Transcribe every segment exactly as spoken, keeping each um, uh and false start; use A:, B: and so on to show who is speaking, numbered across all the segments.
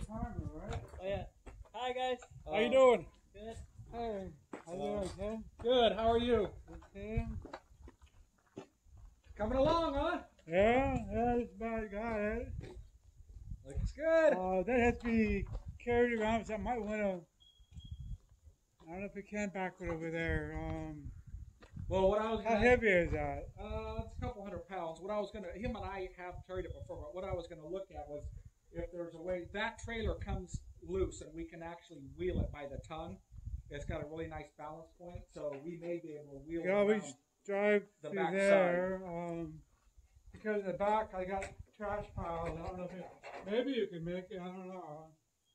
A: timer, right?
B: Oh yeah. Hi guys.
A: Uh,
B: How you doing?
A: Good. Hey, how you
B: Uh,
A: doing, Ken?
B: Good. How are you?
A: Okay.
B: Coming along, huh?
A: Yeah, yeah, it's about got it.
B: Looks good.
A: Uh, that has to be carried around, so I might want to. I don't know if we can back it over there. Um,
B: Well, what I was
A: how
B: gonna,
A: heavy is that?
B: uh, it's a couple hundred pounds. What I was gonna, him and I have carried it before, but what I was gonna look at was if there's a way that trailer comes loose and we can actually wheel it by the ton. It's got a really nice balance point, so we may be able to wheel
A: You
B: it
A: always
B: around
A: drive
B: the
A: through
B: back
A: there. Um, because in the back I got trash piles. I don't know if it, maybe you can make it. I don't know.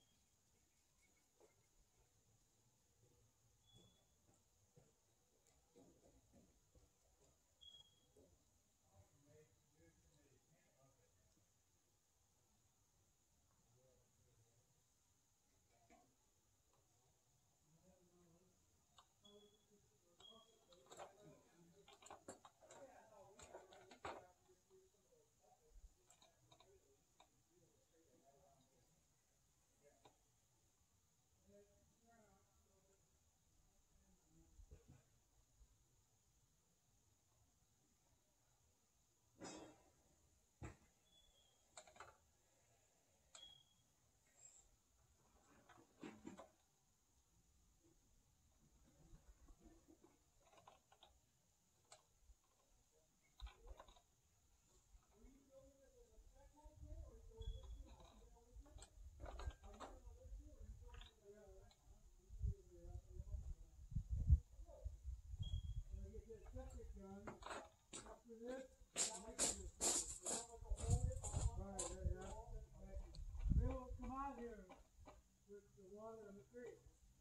A: Come out here with the water in the creek.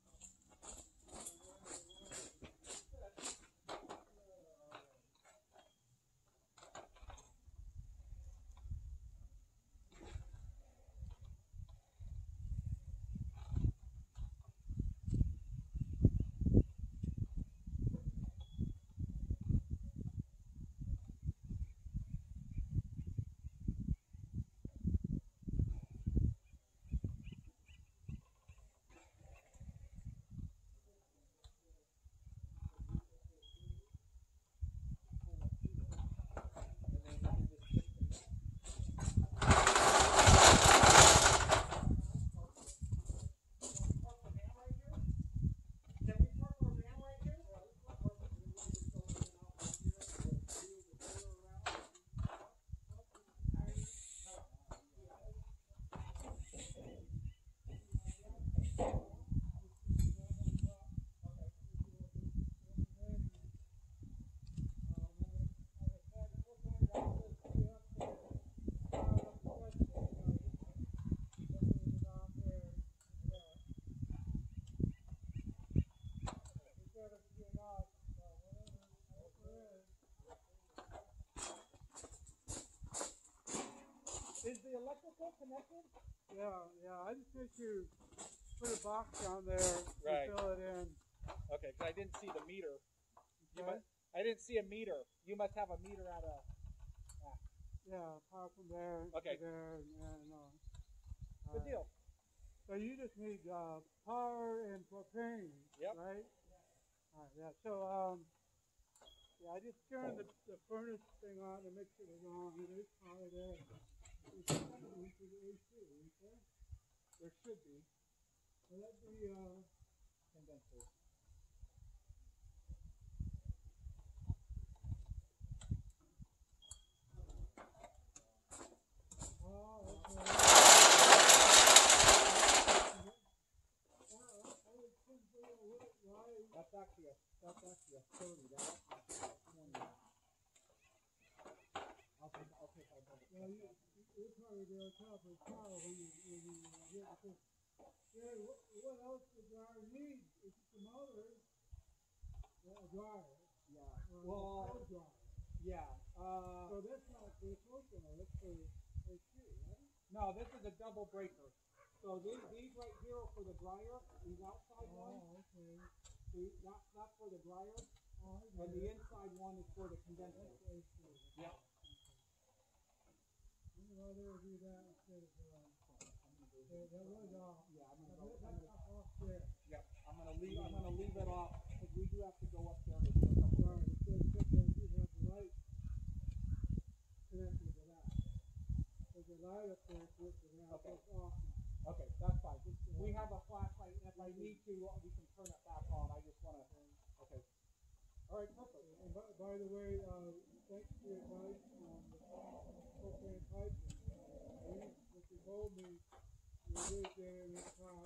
B: Is the electrical connected?
A: Yeah, yeah. I just think you put a box down there
B: Right.
A: and fill it in.
B: Okay, because I didn't see the meter. You
A: Okay?
B: must, I didn't see a meter. You must have a meter at a. Ah,
A: Yeah, power from there
B: Okay.
A: to there, and, and uh,
B: good
A: uh,
B: deal.
A: So you just need uh, power and propane,
B: Yep.
A: right? All right, yeah. So um, yeah, I just turned the, the furnace thing on to make sure it was on. It is power there. It's connected to the A C, okay? There should be. So that'd be uh,
B: Condenser.
A: oh, okay.
B: That's actually a that's actually a thirty. That's twenty. I'll take I'll take I'll double check
A: Well, you,
B: that.
A: you'll probably be on top of power when you when you uh, get because yeah, what, what else the dryer needs? It's the motor, yeah, a dryer,
B: Yeah.
A: or
B: Well.
A: a cold dryer.
B: Yeah. Uh.
A: So that's not for the cold dryer. That's for A C, right?
B: No, this is a double breaker. So these these right here are for the dryer. These outside ones.
A: Oh, okay.
B: See, that that's for the dryer,
A: Oh, I
B: and
A: get
B: the
A: it.
B: inside one is for the condenser.
A: That's A C.
B: Yep.
A: I'd rather do that instead of uh, Okay, that was off.
B: Yeah, I'm gonna
A: Now,
B: go.
A: that-
B: I'm
A: that's
B: gonna,
A: off there.
B: yeah, I'm gonna leave. I'm gonna leave it off because we do have to go up there and do a couple.
A: Right, it says sometimes you have the light connected to that. There's a light up there connected to that,
B: Okay.
A: that's off.
B: Okay, that's fine. We have a flashlight, and if I need to, we can turn it back on. I just wanna. Okay. All right, perfect.
A: And by, by the way, uh, thanks for your advice on the propane pipe. I used, what you told me, you did there in the top.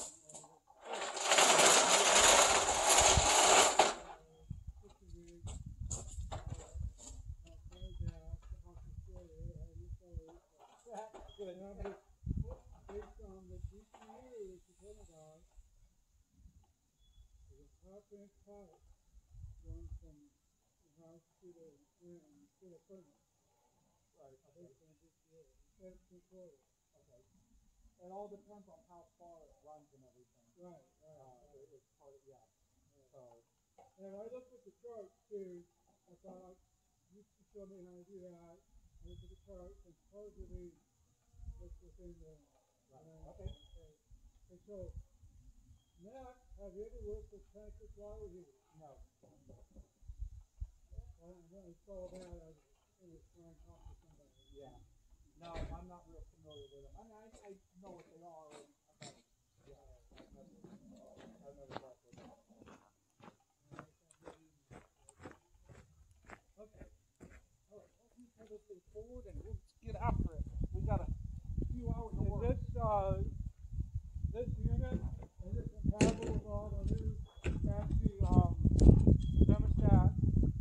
B: Good.
A: And I'm just, based on the D C U that you told me about, there's a half inch pipe going from the house to the, um, to the furnace.
B: Right. Okay.
A: Based on D C U, that's three quarters.
B: Okay. It all depends on how far it runs and everything.
A: Right, right.
B: Uh, it, it's part of, yeah. So.
A: And I looked at the chart too. I thought you could show me how to do that. I looked at the chart and supposedly it's within the.
B: Right.
A: Uh,
B: Okay.
A: okay. And so, Matt, have you ever worked with Patrick water heater?
B: No.
A: Well, I know it's all that. I was trying to talk to somebody.
B: Yeah. No, I'm not real familiar with them. I mean, I, I know what they are, and, but yeah, I've never, I've never worked with them. Okay. All right. Let's move this thing forward, and we'll get after it. We got a few hours of
A: Is
B: work.
A: this, uh, this unit, is it compatible with all the new fancy, um, thermostat?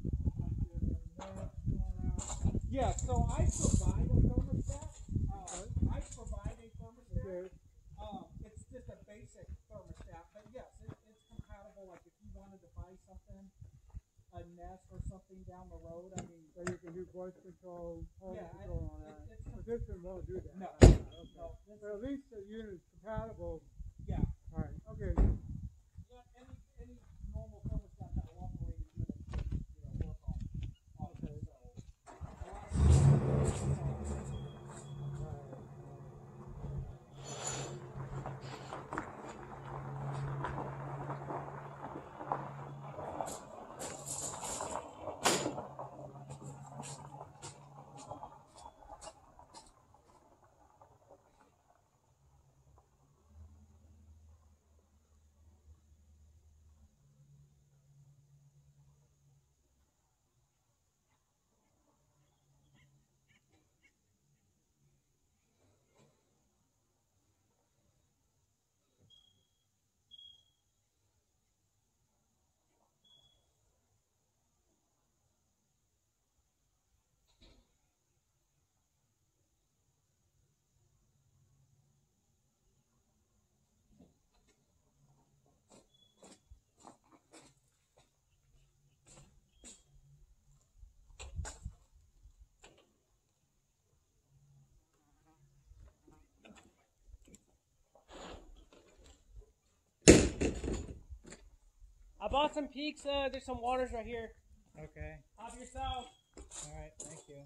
B: Yeah, so I provide a thermostat. Uh, I provide a thermostat.
A: Okay.
B: Um, it's just a basic thermostat, but yes, it, it's compatible. Like if you wanted to buy something, a Nest or something down the road, I mean,
A: So you can do voice control, home
B: yeah,
A: control on
B: it,
A: that.
B: it, it's
A: But this one won't do that.
B: no,
A: Okay.
B: no, this,
A: But at least the unit is compatible.
B: yeah,
A: All right. Okay.
B: yeah. Any any normal thermostat that will operate a unit, you know, work on. on
A: Okay.
B: it, so, a lot of
C: I bought some peaks. Uh, there's some waters right here.
D: Okay.
C: Help yourself.
D: All right. Thank you.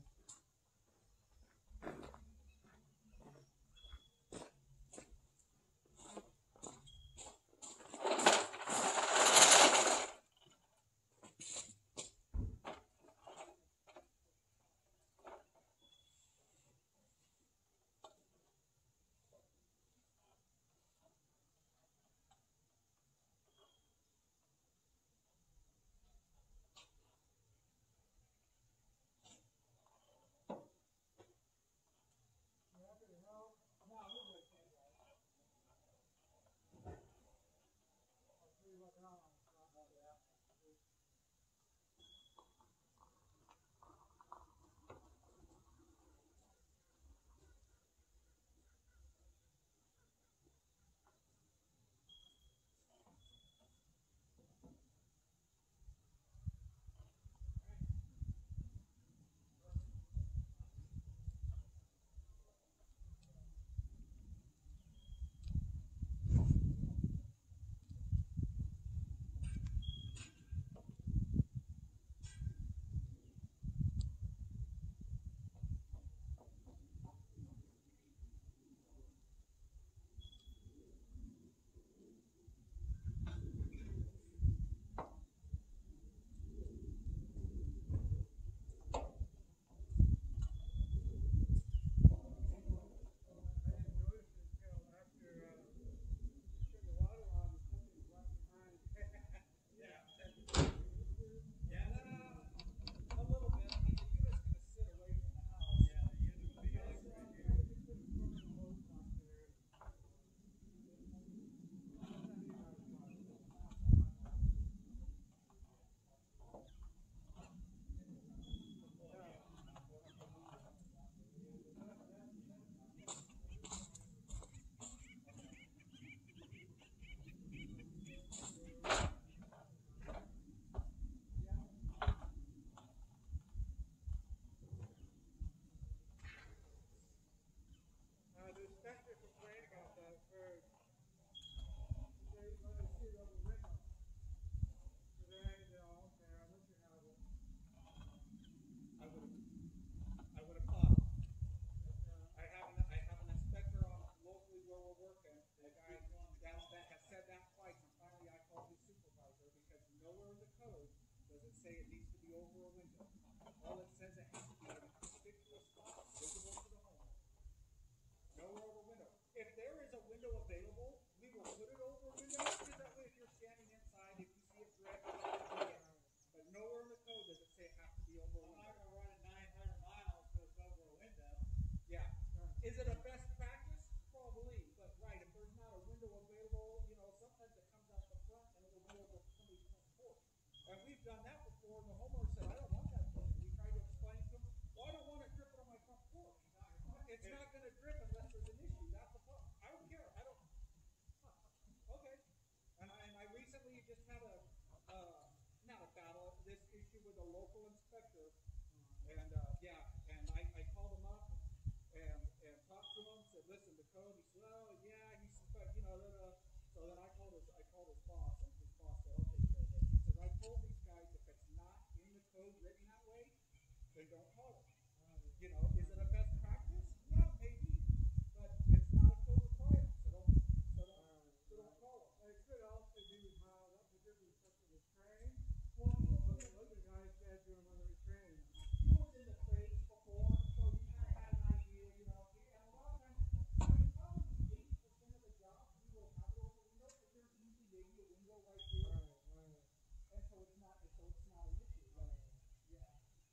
B: say it needs to be over a window. All it says it has to be in a conspicuous spot visible to the homeowner. Nowhere over a window. If there is a window available, we will put it over a window, because that way if you're standing inside, if you see it drip, you get it. But nowhere in the code does it say it has to be over a window.
D: I'm not going to run it nine hundred miles so it's over a window.
B: Yeah. Is it a best practice? Probably. But right, if there's not a window available, you know, sometimes it comes out the front and it will be over somebody's front porch. And we've done that before, and the homeowner said, I don't want that drip. And we tried to explain to him, well, I don't want it dripping on my front porch. It's not going to drip unless there's an issue. That's the problem. I don't care. I don't. Okay. And I, and I recently just had a, uh, not a battle, this issue with a local inspector. And, uh, yeah, and I, I called him up and, and talked to him, said, listen, the code. He said, oh, yeah. He said, but, you know, da, da. So then I called his, I called his boss, and his boss said, okay, good. He says, I told these guys if it's not in the code written that way, they don't call it. You know, is it a best practice? Yeah, maybe. But it's not a code requirement, so don't, so don't, so don't call it.
A: It could also be how that's a different person was trained.
B: Well, he was,
A: But the other guy said to him when they were trained.
B: he was in the trades before, so he kind of had an idea, you know. And a lot of times, I mean, probably eighty percent of the job, he will have it over window, but there's usually maybe a window right here.
A: Right, right.
B: And so it's not, so it's not an issue. But, yeah.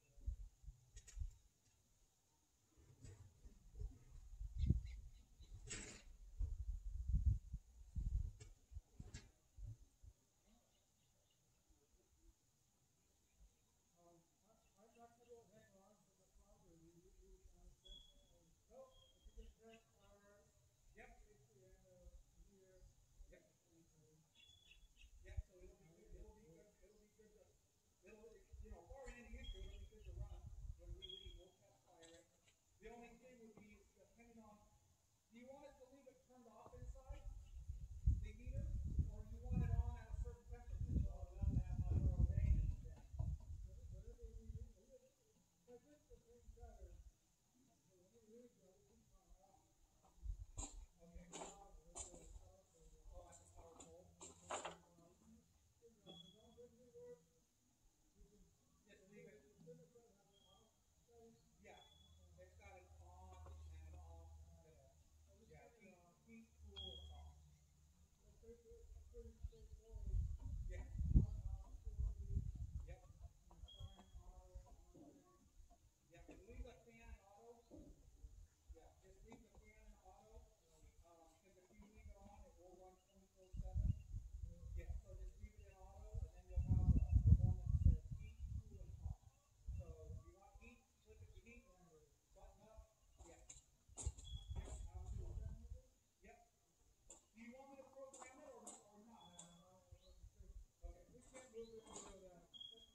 A: Um, I, I got to go head on to the problem. You, you, you understand?
B: Nope.
A: If you get that far,
B: Yep.
A: it's the end of here.
B: Yep. Yeah, so it'll be good, it'll be good, it'll be good to, it'll, you know, barring any issue, it'll be good to run when we leave, we'll test fire it. The only thing would be, depending on, do you want us to leave it turned off inside, the heater, or you want it on at a certain temperature?
D: So it doesn't have much propane in it.
A: Whatever we do, but this the thing better. So when we leave, we'll keep on off.
B: Okay.
A: Off with the stuff and the-
B: Oh, that's a power pole.
A: Don't get me work.
B: Just leave it,
A: It's gonna go have an off place.
B: yeah, it's got an on and an off, and a, yeah, heat, heat, cool, and off.
A: It's pretty, it's pretty straightforward.
B: Yeah,
A: On, off, four, eight,
B: yep,
A: fine, auto, on,
B: yeah, and leave the fan in auto. Yeah, just leave the fan in auto, um, cause if you leave it on, it will run twenty-four seven. Yeah, so just leave it in auto, and then you'll have a, a one that says heat, cool, and hot. So if you want heat, flip it to heat, button up, yeah. Yep, absolutely. Yep. Do you want me to program it or, or not? Okay, we can't move it to the, right.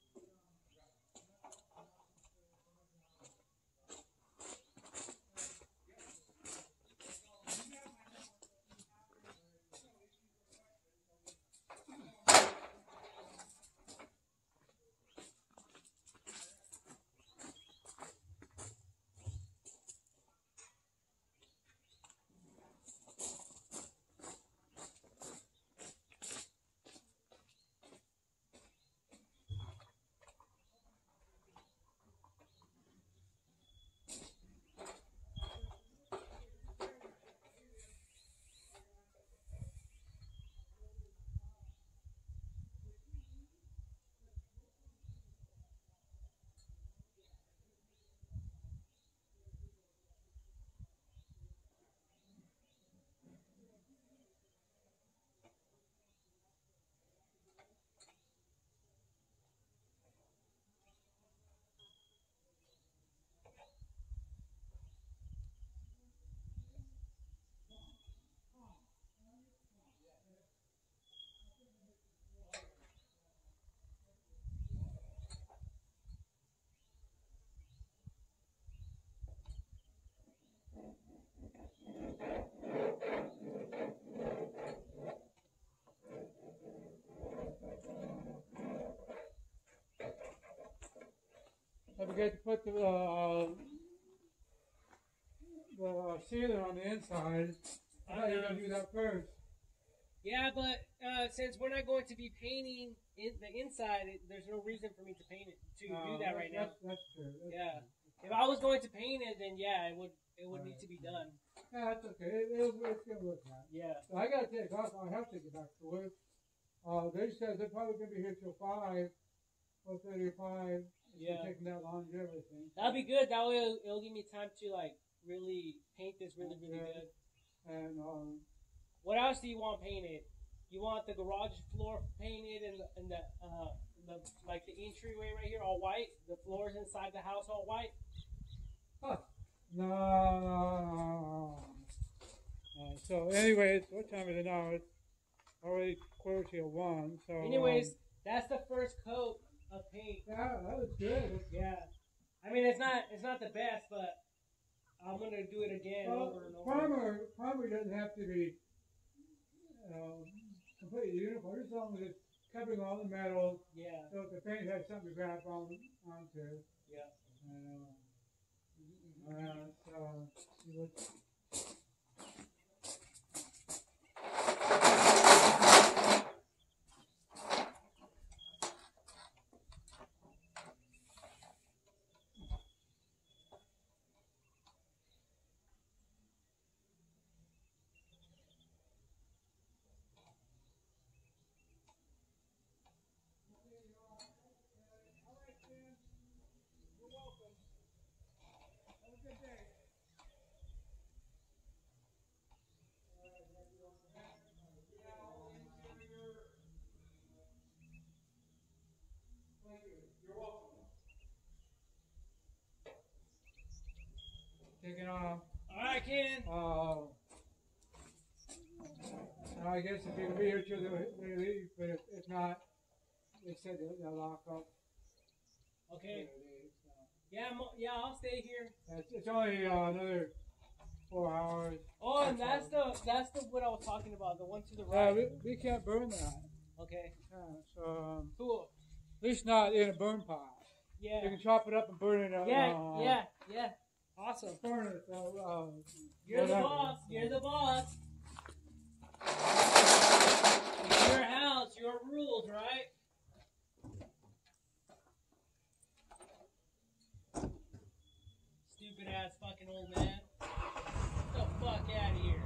A: I forget to put the, uh, the sealer on the inside. I thought you were gonna do that first.
C: Yeah, but uh, since we're not going to be painting in the inside, it, there's no reason for me to paint it to
A: No,
C: do that right now.
A: that's, That's true. That's
C: Yeah.
A: true.
C: If I was going to paint it, then yeah, it would it would need to be done.
A: Yeah, that's okay. It, it, it's gonna work out.
C: Yeah.
A: So I gotta take off. I have to get back to work. Uh, they said they're probably gonna be here till five, four thirty-five.
C: Yeah.
A: Taking that long and everything.
C: That'll be good. That way it'll, it'll give me time to like really paint this really really good.
A: And um,
C: What else do you want painted? You want the garage floor painted and the, and the uh the like the entryway right here all white. The floors inside the house all white.
A: huh. No, no, no, no. Uh, so, anyways, what time is it now? It's already quarter to one. So,
C: Anyways,
A: um,
C: that's the first coat of paint.
A: yeah, that was good.
C: Yeah, I mean it's not it's not the best, but I'm gonna do it again
A: Well,
C: over and over.
A: primer, primer doesn't have to be uh, completely uniform, as long as it's covering all the metal,
C: Yeah,
A: so if the paint has something to grab on onto.
C: yeah.
A: Uh, uh, so, see what. Taking off.
C: All right, Ken.
A: Uh, I guess if you can be here till they they leave, but if, if not, they said they'll, they'll lock up.
C: Okay.
A: till they leave, so.
C: Yeah, I'm, yeah, I'll stay here.
A: It's, it's only uh, another four hours.
C: Oh, and that's the that's the what I was talking about. The one to the
A: Uh,
C: right.
A: we, we can't burn that.
C: Okay.
A: Yeah, so um,
C: Cool.
A: at least not in a burn pile.
C: Yeah.
A: You can chop it up and burn it. Uh,
C: Yeah.
A: uh,
C: Yeah. Yeah. Awesome.
A: Burn it. So, uh,
C: You're the
A: whatever.
C: boss. You're the boss. It's your house, your rules, right? Stupid ass fucking old man. Get the fuck out of here.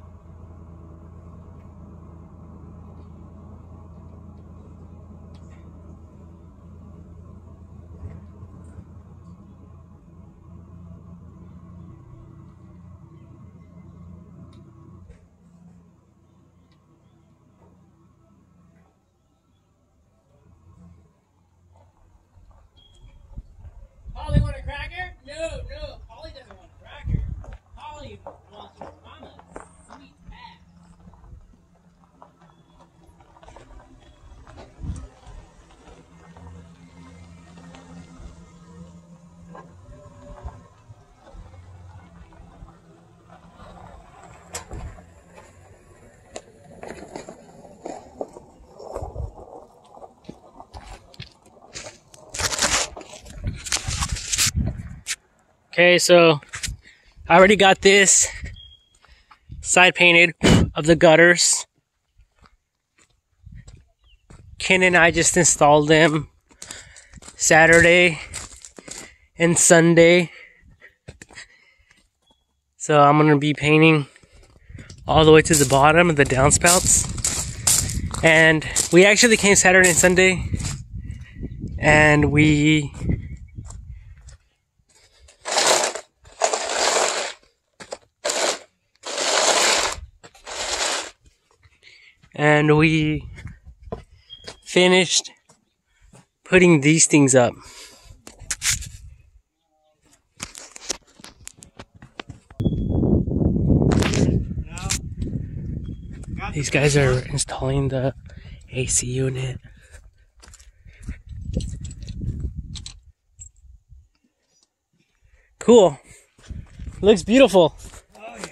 C: Polly want a cracker? No, no. Polly doesn't want a cracker. Polly wants her mama's sweet ass. Okay, so I already got this side painted of the gutters. Ken and I just installed them Saturday and Sunday. So I'm going to be painting all the way to the bottom of the downspouts. And we actually came Saturday and Sunday and we and we finished putting these things up. These guys are installing the A C unit. Cool. Looks beautiful.
D: Oh, yeah.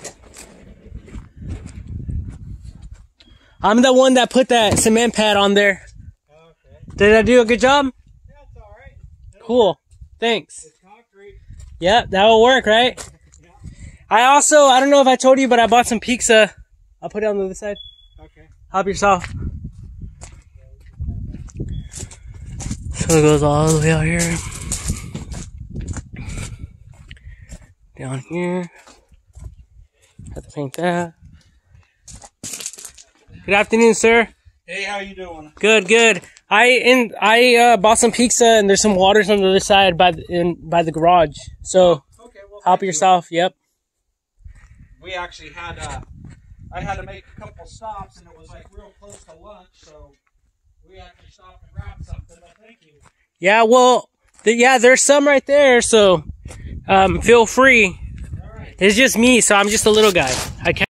C: I'm the one that put that cement pad on there.
D: Okay.
C: Did I do a good job?
D: That's all right. It'll
C: Cool.
D: work.
C: Thanks.
D: It's concrete.
C: Yep, that will work, right?
D: Yeah.
C: I also, I don't know if I told you, but I bought some pizza. I'll put it on the other side.
D: Okay.
C: Help yourself. So it goes all the way out here. Down here. Have to paint that. Good afternoon, sir.
D: Hey, how you doing?
C: Good, good. I in I uh, bought some pizza and there's some waters on the other side by the, in by the garage. So
B: Okay, well,
C: help
B: thank you.
C: yourself. Yep.
B: We actually had, uh, I had to make a couple stops, and it was like real close to lunch, so we actually stopped and grabbed something, but thank you.
C: Yeah. Well. The, yeah. There's some right there. So um, feel free.
B: All right.
C: It's just me. So I'm just a little guy. I can't.